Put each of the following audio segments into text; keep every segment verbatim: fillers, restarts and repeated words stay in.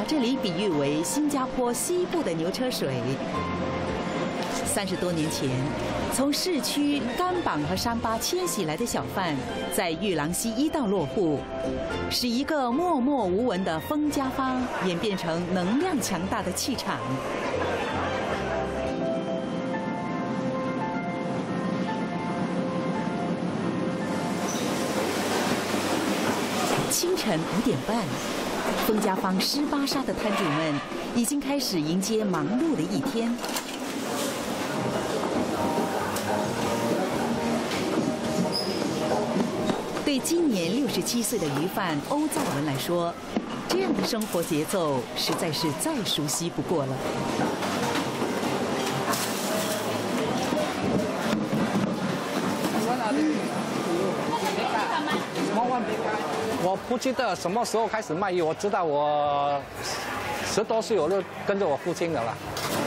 这里比喻为新加坡西部的牛车水。三十多年前，从市区甘榜和山巴迁徙来的小贩，在玉廊溪一道落户，使一个默默无闻的封家坊演变成能量强大的气场。清晨五点半，封家坊湿巴沙的摊主们已经开始迎接忙碌的一天。对今年六十七岁的鱼贩欧在文来说，这样的生活节奏实在是再熟悉不过了。 我不记得什么时候开始卖鱼，我知道我十多岁我就跟着我父亲的了。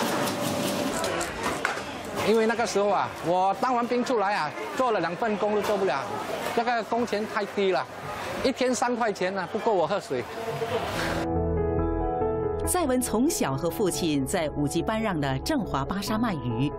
因为那个时候啊，我当完兵出来啊，做了两份工都做不了，那个工钱太低了，一天三块钱呢、啊，不够我喝水。 在文从小和父亲在五级班让的振华巴沙卖鱼。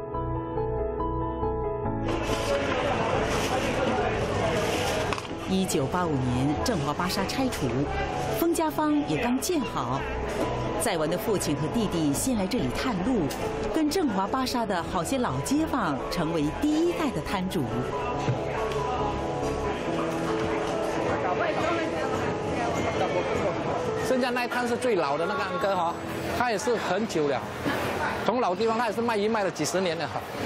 一九八五年，振华巴沙拆除，封家坊也刚建好。在文的父亲和弟弟先来这里探路，跟振华巴沙的好些老街坊成为第一代的摊主。 现在那一摊是最老的那个安哥哈，他也是很久了，从老地方他也是卖鱼卖了几十年了。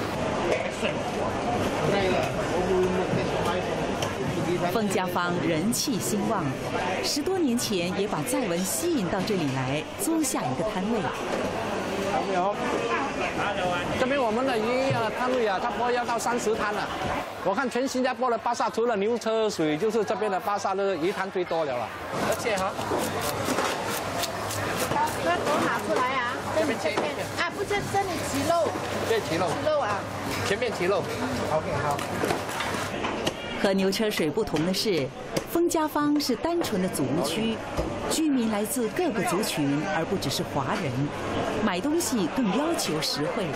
封家坊人气兴旺，十多年前也把在文吸引到这里来租下一个摊位。 这边我们的鱼啊摊位啊，差不多要到三十摊了。我看全新加坡的巴萨，除了牛车水，就是这边的巴萨的鱼摊最多了了。而且哈， 这头拿出来啊， 这边切一片啊，不是这里鸡肉， 这鸡肉， 鸡肉啊， 前面鸡肉。OK 好。 和牛车水不同的是，封家坊是单纯的祖屋区，居民来自各个族群，而不只是华人。买东西更要求实惠。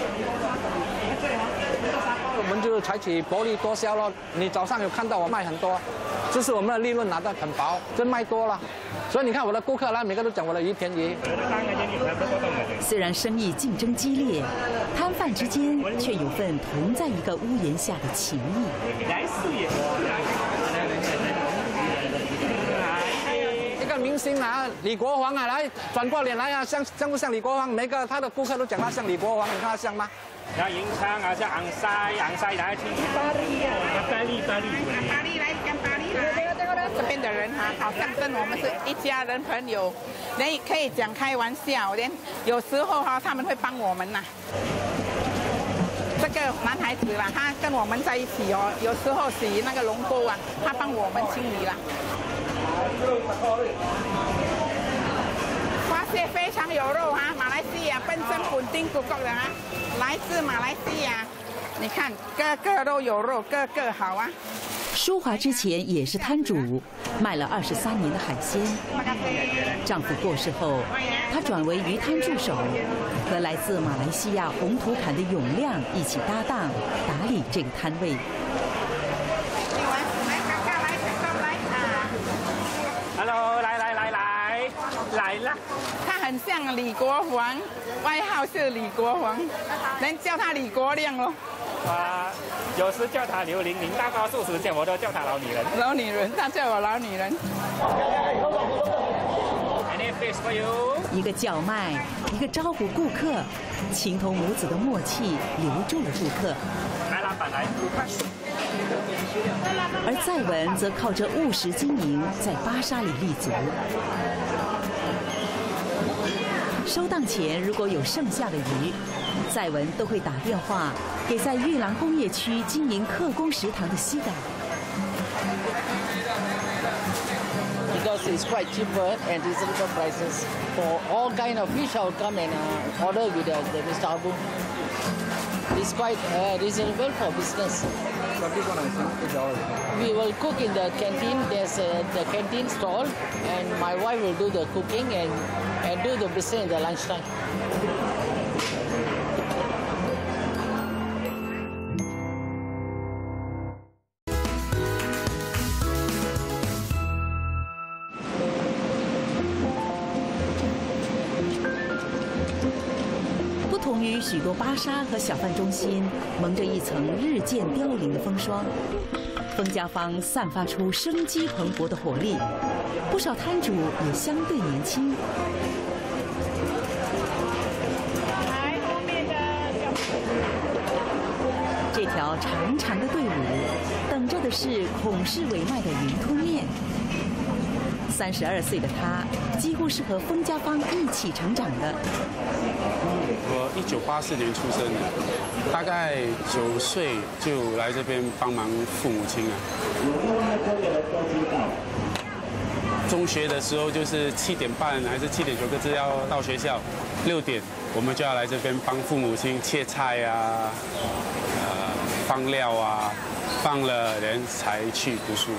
我们就采取薄利多销咯。你早上有看到我卖很多，这是我们的利润拿得很薄，真卖多了。所以你看我的顾客啦，每个都讲我的鱼便宜。 虽然生意竞争激烈，摊贩之间却有份同在一个屋檐下的情谊。 一个明星啊，李国煌啊，来转过脸来啊，像像不像李国煌？每个他的顾客都讲他像李国煌，你看他像吗？ 然后银昌啊，像昂塞，昂塞来去巴黎啊，巴黎巴黎， 巴黎来跟巴黎来。这边的人哈，好像跟我们是一家人朋友，连可以讲开玩笑，连有时候哈他们会帮我们呐。这个男孩子啦，他跟我们在一起哦，有时候洗那个龙沟啊，他帮我们清理啦。花蟹非常有肉啊，马来西亚本身本地古国的啊，来自马来西亚，你看个个都有肉，个个好啊。 淑华之前也是摊主，卖了二十三年的海鲜。丈夫过世后，她转为鱼摊助手，和来自马来西亚红土坎的永亮一起搭档打理这个摊位。 Hello， 来来来来来了。 他很像李国煌，外号是李国煌，人叫他李国亮咯。 啊，有时叫她刘玲玲，大多数时间我都叫她老女人。 老女人，他叫我老女人。 一个叫卖，一个招呼顾客，情同母子的默契留住了顾客。 来，老板来。 而在文则靠着务实经营，在巴沙里立足。收档前如果有剩下的鱼，在文都会打电话给在玉廊工业区经营客工食堂的西改。 Because it's quite cheaper and reasonable prices for all kind of fish. I'll come and uh, order with the, the Mister Abu. It's quite uh, reasonable for business. We will cook in the canteen. There's uh, the canteen stall, and my wife will do the cooking and, and do the business in the lunchtime. 不同于许多巴沙和小贩中心蒙着一层日渐凋零的风霜，丰家坊散发出生机蓬勃的活力，不少摊主也相对年轻。这条长长的队伍，等着的是孔氏委卖的云吞面。三十二岁的他，几乎是和丰家坊一起成长的。 我一九八四年出生的，大概九岁就来这边帮忙父母亲了。中学的时候就是七点半还是七点九个字要到学校，六点我们就要来这边帮父母亲切菜啊，呃放料啊，放了人才去读书。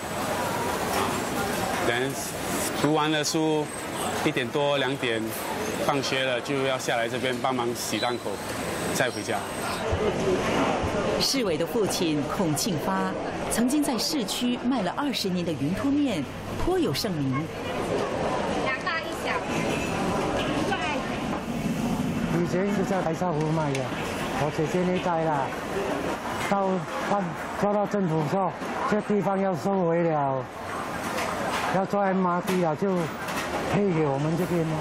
人读完了书，一点多两点。 放学了就要下来这边帮忙洗档口，再回家。 世伟的父亲孔庆发曾经在市区卖了二十年的云吞面，颇有盛名。 两大一小。 以前是在白沙湖卖的，我姐姐那代啦，到办抓到政府说这地方要收回了，要做 M R T 了，就配给我们这边了。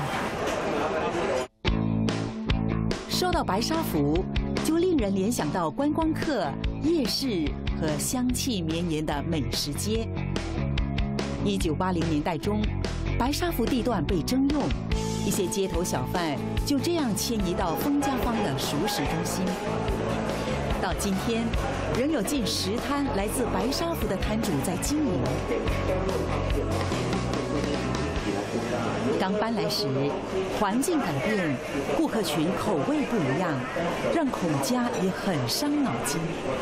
说到白沙湖，就令人联想到观光客、夜市和香气绵延的美食街。一九八零年代中，白沙湖地段被征用，一些街头小贩就这样迁移到丰家坊的熟食中心。到今天，仍有近十摊来自白沙湖的摊主在经营。 刚搬来时，环境改变，顾客群口味不一样，让孔家也很伤脑筋。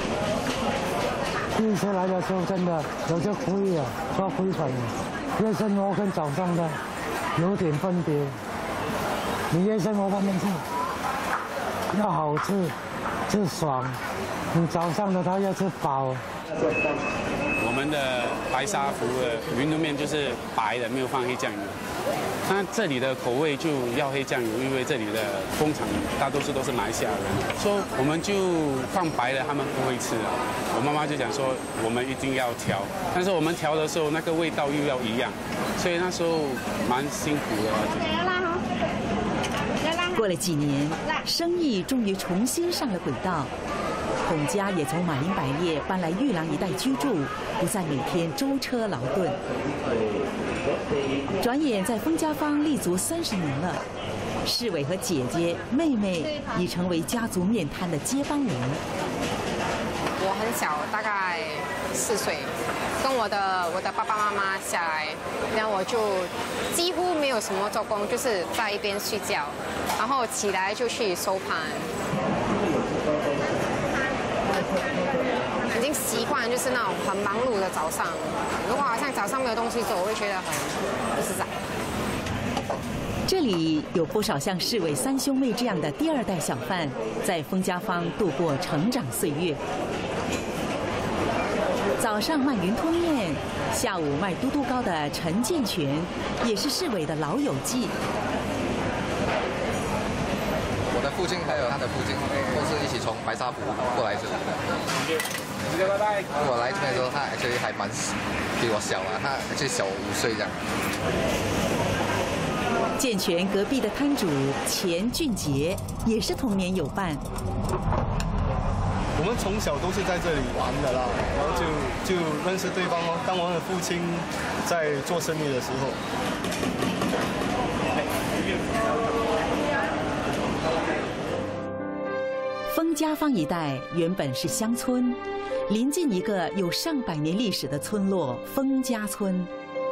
第一次来的时候，真的有些亏啊，做亏本。夜生活跟早上的有点分别。你夜生活方面是要好吃，吃爽；你早上的他要吃饱。 我们的白沙湖的云吞面就是白的，没有放黑酱油。那这里的口味就要黑酱油，因为这里的工厂大多数都是马来西亚人，说我们就放白的，他们不会吃啊。我妈妈就讲说，我们一定要调，但是我们调的时候那个味道又要一样，所以那时候蛮辛苦的。 过了几年，生意终于重新上了轨道。 孔家也从马林百业搬来玉郎一带居住，不再每天舟车劳顿。转眼在丰家坊立足三十年了，世伟和姐姐、妹妹已成为家族面摊的接班人。 我很小，大概四岁，跟我的我的爸爸妈妈下来，然后我就几乎没有什么做工，就是在一边睡觉，然后起来就去收盘。 已经习惯就是那种很忙碌的早上，如果好像早上没有东西做，我会觉得很不自在。 这里有不少像世伟三兄妹这样的第二代小贩，在丰家坊度过成长岁月。早上卖云吞面，下午卖嘟嘟糕的陈建全，也是世伟的老友记。 我的父亲还有他的父亲都是一起从白沙湖过来这里的。拜拜。我来这边的时候，他 actually 还蛮比我小啊，他 actually 小我五岁这样。 健全隔壁的摊主钱俊杰也是童年友伴。 我们从小都是在这里玩的啦，然后就就认识对方哦。当我的父亲在做生意的时候。 丰家坊一带原本是乡村，临近一个有上百年历史的村落丰家村。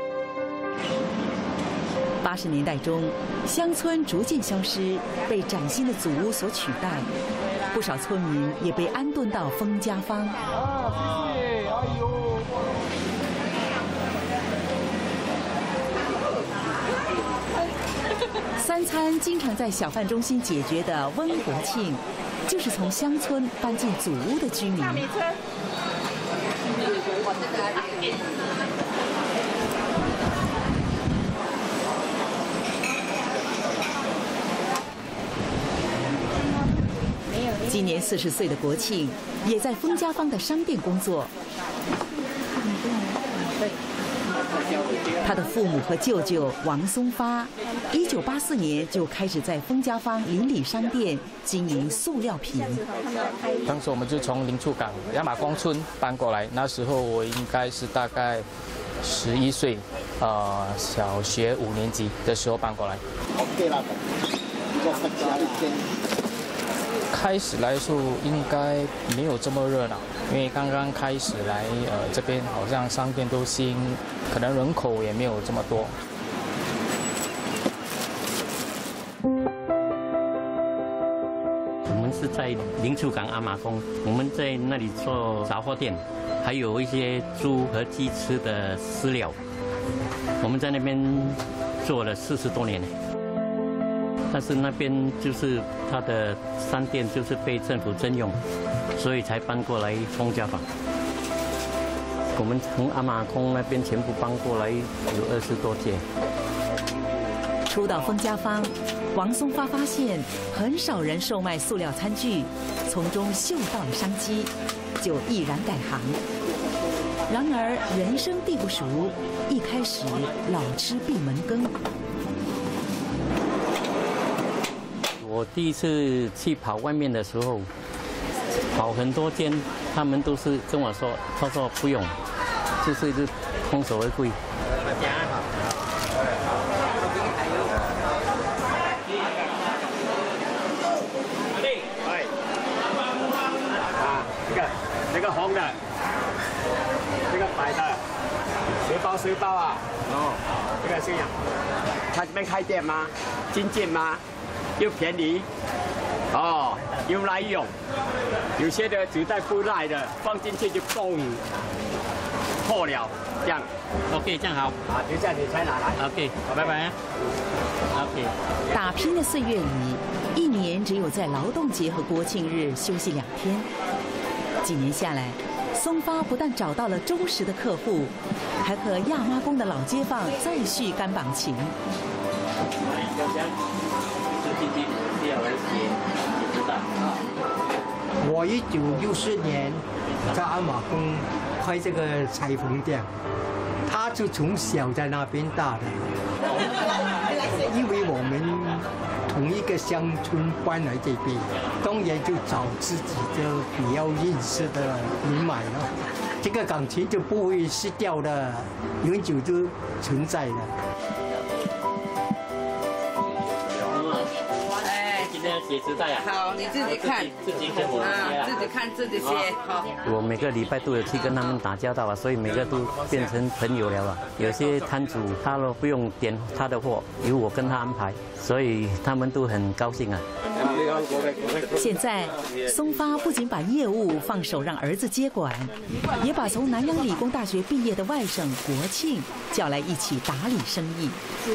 八十年代中，乡村逐渐消失，被崭新的祖屋所取代。 不少村民也被安顿到封家坊。 啊，谢谢，哎呦。 三餐经常在小贩中心解决的温国庆，就是从乡村搬进祖屋的居民。今年四十岁的国庆，也在封家坊的商店工作。他的父母和舅舅王松发，一九八四年就开始在封家坊邻里商店经营塑料品。 当时我们就从林厝港亚马公村搬过来，那时候我应该是大概十一岁，呃，小学五年级的时候搬过来。开始来说应该没有这么热闹，因为刚刚开始来，呃，这边好像商店都新，可能人口也没有这么多。 我们是在林厝港阿妈宫，我们在那里做杂货店，还有一些猪和鸡吃的饲料，我们在那边做了四十多年。但是那边就是他的商店就是被政府征用，所以才搬过来封家坊。我们从阿妈宫那边全部搬过来有二十多届。 初到封家坊，王松发发现很少人售卖塑料餐具，从中嗅到了商机，就毅然改行。然而人生地不熟，一开始老吃闭门羹。 我第一次去跑外面的时候，跑很多间，他们都是跟我说，他说不用，就是就空手而归。 啊，这个这个红的，这个白的，十包十包啊。哦，这个是呀。他这边开店吗？精进吗？又便宜，哦，又耐用，有些的纸袋不耐的，放进去就嘣破了，这样。 OK， 这样好。 啊，等一下你才拿来。 OK， 拜拜。OK。 打拼的岁月里，一年只有在劳动节和国庆日休息两天。几年下来，松发不但找到了忠实的客户，还和亚妈宫的老街坊再续干绑情。 我一九六四年在阿马宫开这个裁缝店，他就从小在那边大的，因为我们同一个乡村搬来这边，当然就找自己的比较认识的人买了，这个感情就不会失掉的，永久就存在了。 写纸袋啊！ 好，你自己看， 自己看我啊，自己看自己写。好。 我每个礼拜都有去跟他们打交道啊，所以每个都变成朋友了啊。有些摊主他都不用点他的货，由我跟他安排，所以他们都很高兴啊。 现在，松发不仅把业务放手让儿子接管，也把从南洋理工大学毕业的外甥国庆叫来一起打理生意。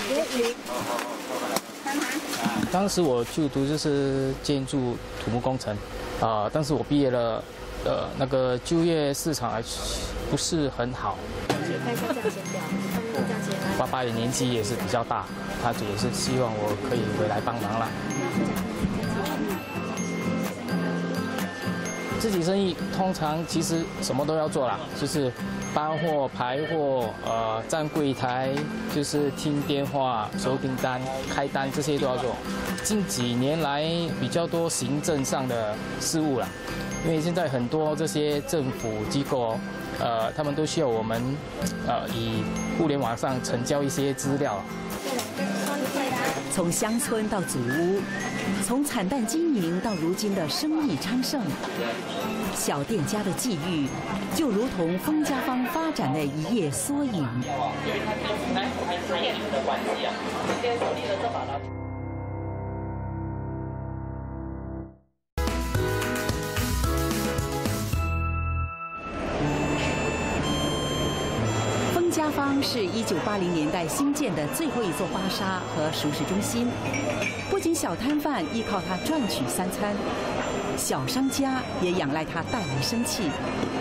当时我就读就是建筑土木工程，啊、呃，但是我毕业了，呃，那个就业市场还不是很好。爸爸的年纪也是比较大，他也是希望我可以回来帮忙啦。自己生意通常其实什么都要做啦，就是搬货、排货、呃站柜台，就是听电话、收订单、开单这些都要做。近几年来比较多行政上的事务啦，因为现在很多这些政府机构，呃，他们都需要我们，呃，以互联网上成交一些资料。 从乡村到祖屋，从惨淡经营到如今的生意昌盛，小店家的际遇就如同封家坊发展的一页缩影。 丰家坊是一九八零年代兴建的最后一座巴沙和熟食中心，不仅小摊贩依靠它赚取三餐，小商家也仰赖它带来生气。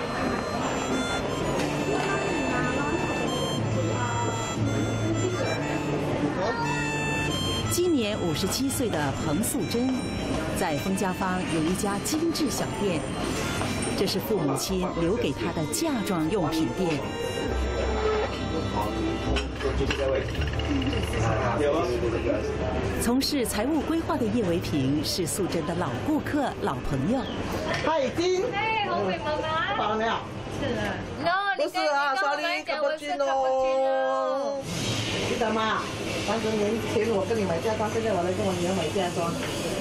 今年五十七岁的彭素贞，在丰家坊有一家精致小店，这是父母亲留给她的嫁妆用品店。从事财务规划的叶维平是素贞的老顾客、老朋友。 他已经哎，红伟妈妈饱了没有？ 是了。No， 不是啊，莎莉，卡布奇诺。记得吗？三十年前我跟你买嫁妆，现在我来跟我女儿买嫁妆。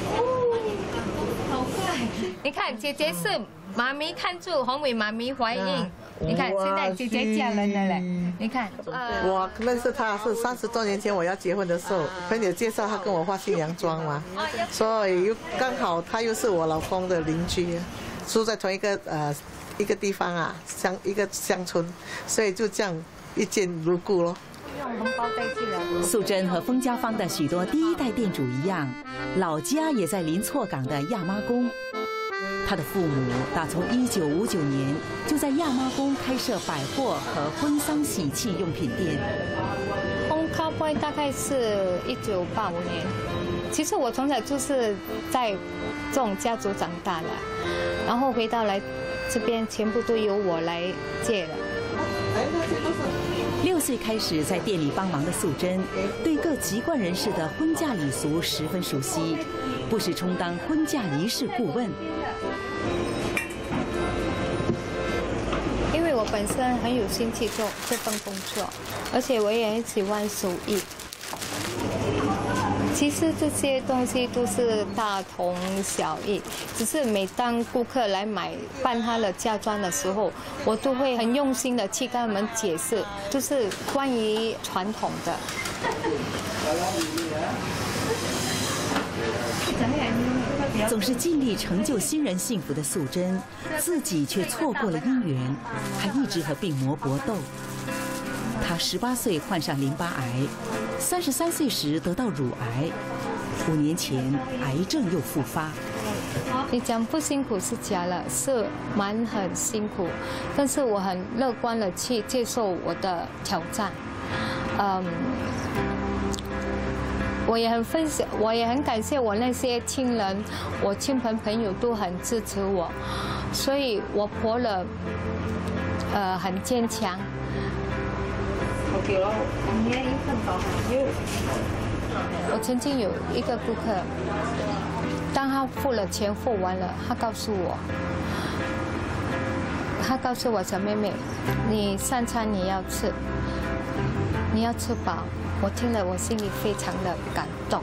好快！你看，姐姐是妈咪看住红伟妈咪怀孕，你看现在姐姐嫁人了嘞。你看， 我认识他是三十多年前我要结婚的时候，朋友介绍他跟我画新娘妆嘛，所以又刚好他又是我老公的邻居，住在同一个呃一个地方啊，乡一个乡村，所以就这样一见如故咯。 素贞和丰家坊的许多第一代店主一样，老家也在临错港的亚妈宫。他的父母打从一九五九年就在亚妈宫开设百货和婚丧喜庆用品店。 烘咖啡大概是一九八五年。其实我从小就是在这种家族长大的，然后回到来这边全部都由我来接了。 六岁开始在店里帮忙的素贞，对各籍贯人士的婚嫁礼俗十分熟悉，不时充当婚嫁仪式顾问。 因为我本身很有兴趣做这份工作，而且我也很喜欢手艺。其实这些东西都是大同小异，只是每当顾客来买办他的嫁妆的时候，我都会很用心的去跟他们解释，就是关于传统的。 总是尽力成就新人幸福的素贞，自己却错过了姻缘，还一直和病魔搏斗。她十八岁患上淋巴癌，三十三岁时得到乳癌，五年前癌症又复发。 你讲不辛苦是假了，是蛮很辛苦，但是我很乐观的去接受我的挑战。嗯，我也很分享，我也很感谢我那些亲人，我亲朋朋友都很支持我，所以我活了，呃，很坚强。我曾经有一个顾客，当他付了钱付完了，他告诉我，他告诉我小妹妹，你三餐你要吃，你要吃饱。我听了，我心里非常的感动。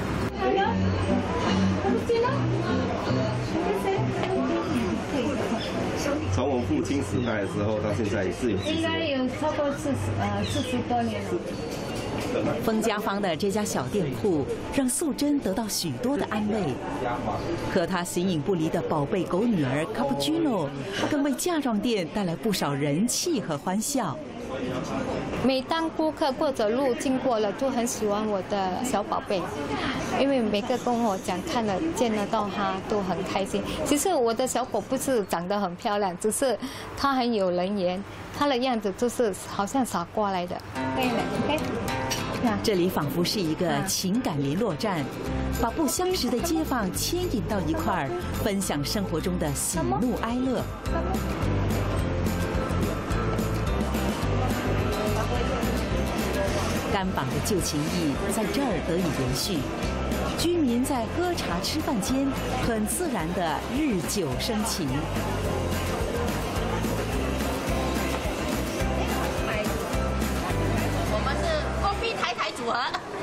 从我父亲时代的时候到现在是有应该有超过四十呃四十多年了。 丰家坊的这家小店铺让素贞得到许多的安慰，和她形影不离的宝贝狗女儿 Cappuccino 更为嫁妆店带来不少人气和欢笑。 每当顾客过着路经过了，都很喜欢我的小宝贝，因为每个跟我讲看了见得到他都很开心。其实我的小狗不是长得很漂亮，只是它很有人缘，它的样子就是好像傻瓜来的。可以了 ，OK。 这里仿佛是一个情感联络站，把不相识的街坊牵引到一块儿，分享生活中的喜怒哀乐。甘榜的旧情谊在这儿得以延续，居民在喝茶吃饭间很自然地日久生情。 我们是公币台台组合，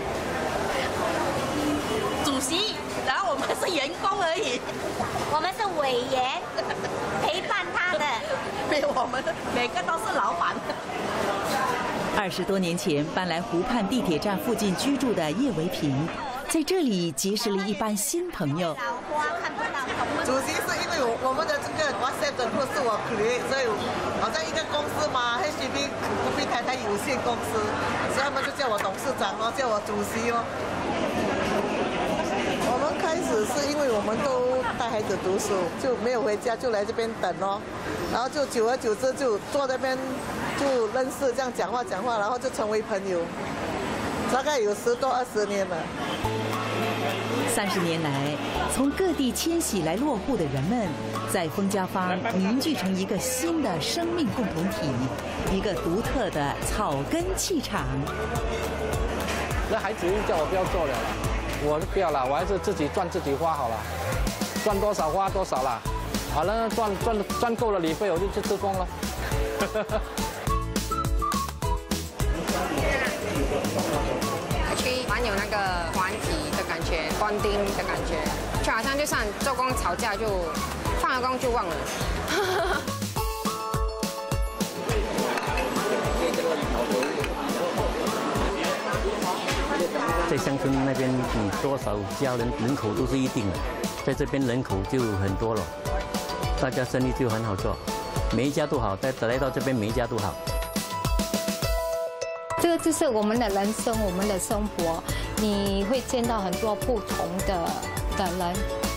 主席，然后我们是员工而已，我们是委员，陪伴他的，没有我们每个都是老板。 二十多年前搬来湖畔地铁站附近居住的叶维平，在这里结识了一班新朋友。 主席是一为我我们的这个 WhatsApp 的库是我 create， 所以好像一个公司嘛 ，H D B 股份台台有限公司，所以他们就叫我董事长哦，叫我主席哦。我们开始是因为我们都带孩子读书，就没有回家，就来这边等哦，然后就久而久之就坐那边就认识，这样讲话讲话，然后就成为朋友，大概有十多二十年了。 三十年来，从各地迁徙来落户的人们，在封家坊凝聚成一个新的生命共同体，一个独特的草根气场。 那孩子又叫我不要做了，我就不要了，我还是自己赚自己花好了，赚多少花多少啦。好了，赚赚赚够了旅费，我就去吃风了。 去蛮有那个团体的感觉 ，bonding 的感觉，就好像就算做工吵架就放了工就忘了。 在乡村那边，你多少家人人口都是一定的，在这边人口就很多了，大家生意就很好做，每一家都好，但来到这边每一家都好。 这个就是我们的人生，我们的生活，你会见到很多不同的的人。